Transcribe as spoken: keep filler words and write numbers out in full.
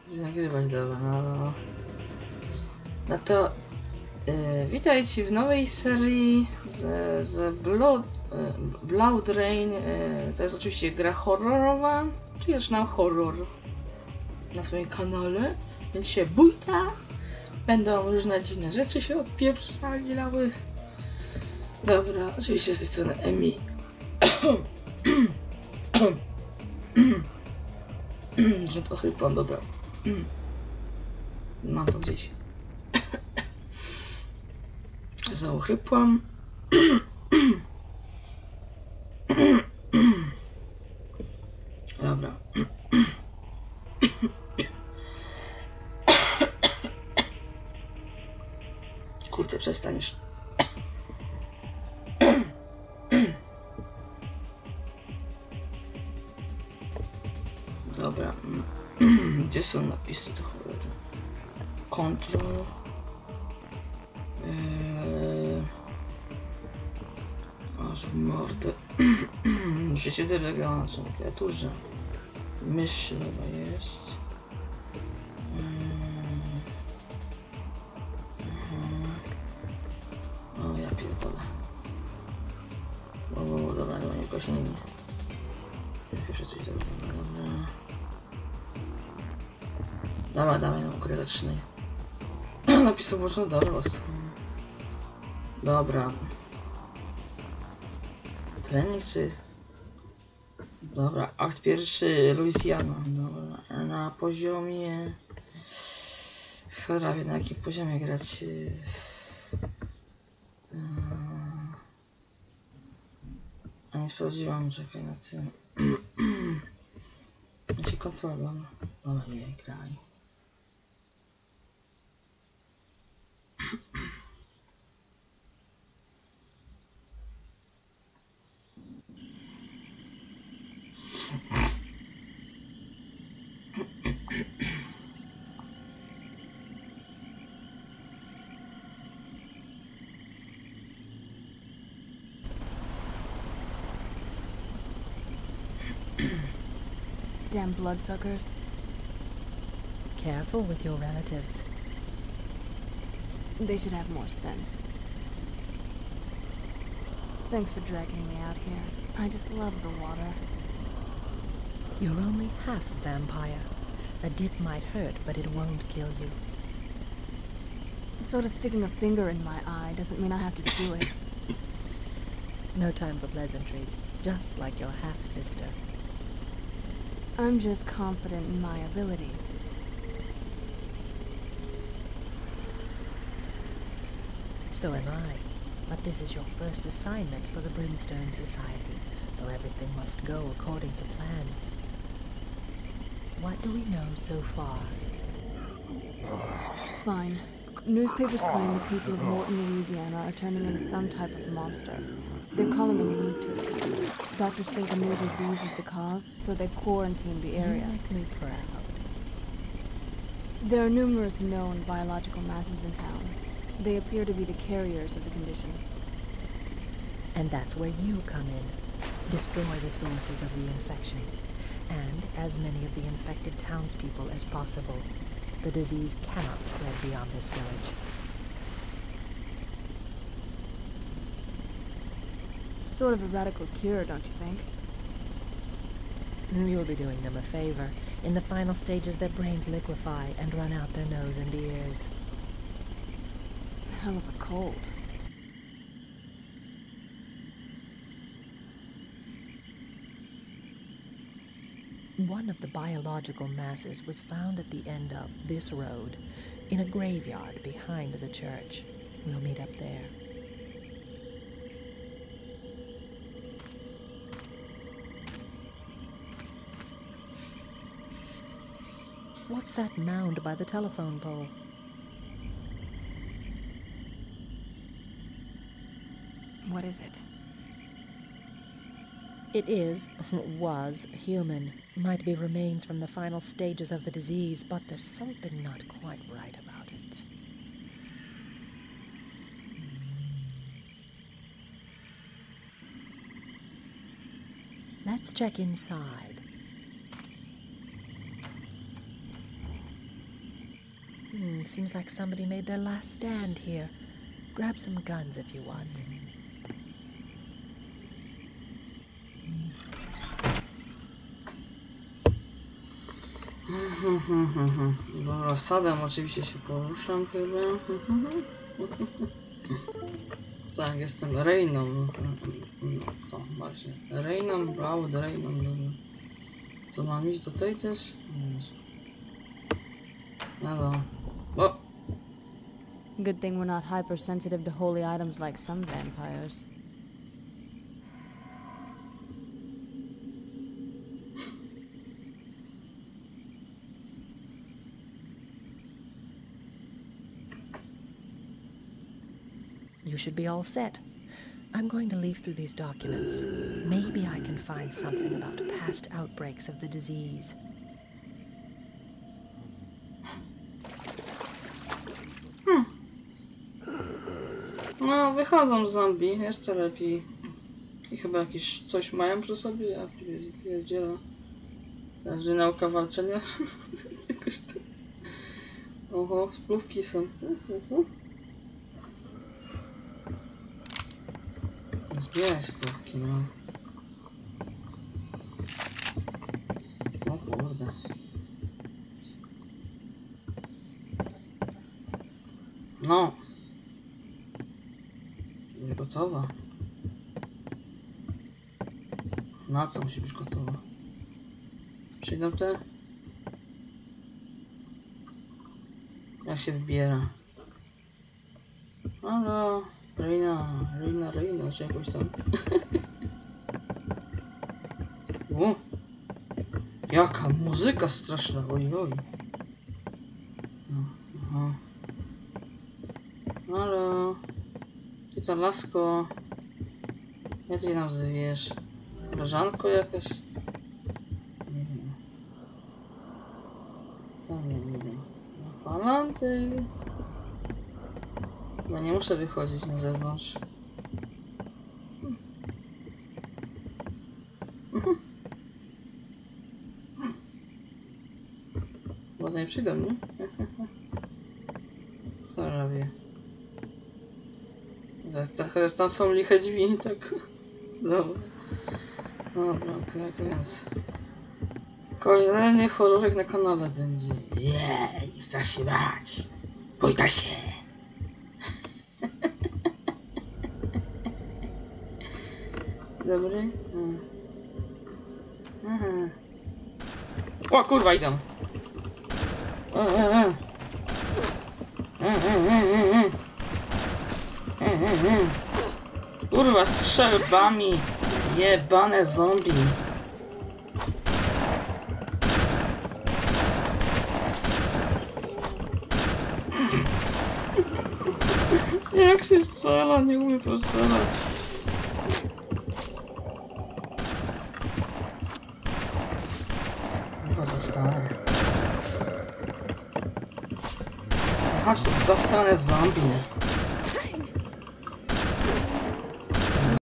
Nagrywać, dobra, no, no. No to yy, witajcie w nowej serii z, z Blood, yy, Blood Rain. Yy, to jest oczywiście gra horrorowa, czyli zaczynam horror na swoim kanale, więc się bójta. Będą różne dziwne rzeczy się odpieprzali, lały. Dobra, oczywiście z tej strony Emi. Że to chrypłam, dobra. Mam to gdzieś. Znowu chrypłam. Dobra. Kurde, przestaniesz. Dobra. Gdzie są napisy do cholery? Control. Eee... Aż w mordę. Muszę się wygrała na tą klawiaturze. Mysz chyba jest. Eee... O, ja pierdolę. O, o, dobra, dobra, jakoś nie, nie. Pierwsze coś zrobię, dobra. Dawaj, dawaj, no grę zaczynaj. Napisał boczny doros. Dobra. Trening czy... Dobra, akt pierwszy, Louisiana. Dobra, na poziomie... Cholera wie, na jakim poziomie grać... A nie sprawdziłam, czekaj na tym. Znaczy kontrola, dobra. Dobra, jej, graj. Damn bloodsuckers. Careful with your relatives. They should have more sense. Thanks for dragging me out here. I just love the water. You're only half vampire. A dip might hurt, but it won't kill you. Sort of sticking a finger in my eye doesn't mean I have to do it. No time for pleasantries, just like your half-sister. I'm just confident in my abilities. So am I. But this is your first assignment for the Brimstone Society, so everything must go according to plan. What do we know so far? Fine. Newspapers claim the people of Morton, Louisiana are turning into some type of monster. They're calling them mutants. Doctors think a new disease is the cause, so they've quarantined the area. You make me proud. There are numerous known biological masses in town. They appear to be the carriers of the condition. And that's where you come in. Destroy the sources of the infection. And as many of the infected townspeople as possible. The disease cannot spread beyond this village. Sort of a radical cure, don't you think? You'll be doing them a favor. In the final stages, their brains liquefy and run out their nose and ears. Hell of a cold. One of the biological masses was found at the end of this road, in a graveyard behind the church. We'll meet up there. What's that mound by the telephone pole? What is it? It is, was, human. Might be remains from the final stages of the disease, but there's something not quite right about it. Let's check inside. It seems like somebody made their last stand here. Grab some guns if you want. Dobra, wsadem oczywiście się poruszam chyba. Tak, jestem Reyną. No, to właśnie. Reyną, Blood, Reyną. Co mam iść do tej też? No, no. O! Good thing we're not hypersensitive to holy items like some vampires. You should be all set. I'm going to leaf through these documents. Maybe I can find something about past outbreaks of the disease. Hmm. No, wychodzą z zombie, jeszcze lepiej. I chyba jakieś coś mają przy sobie, ja pierdzielę. Teraz, że nauka walczenia. Jakoś to... Oho, spluwki są. Uh, uh, uh. Zbieraj spluwki, no. O kurde. No. Będzie gotowa. Na co musi być gotowa? Przyjdą te? Jak się wybiera? Halo, Reyna, Reyna, Reyna, czy jakoś tam. U, jaka muzyka straszna, oj, oj. No, aha. Halo, ty ta lasko, jak ty nam zwiesz? Koleżanko jakaś? Nie wiem. Tam nie wiem. Falanty. Chyba nie muszę wychodzić na zewnątrz. Bo nie przyjdą, nie? Co robię? Teraz tam są liche drzwi, tak? Dobra. Dobra, okej, okay, to więc... Kolejny horrorek na kanale będzie. Jej, nie strasz się bać. Bójta się. Dobry? Hmm. Aha. O kurwa, idę. E, e, e. E, e, e, e, e. E, e, e. Kurwa, strzelbami. Jebane zombie. Jak się strzela? Nie umiem postrzelać. Chyba zastanę. Chodź tu, zastanę zombie.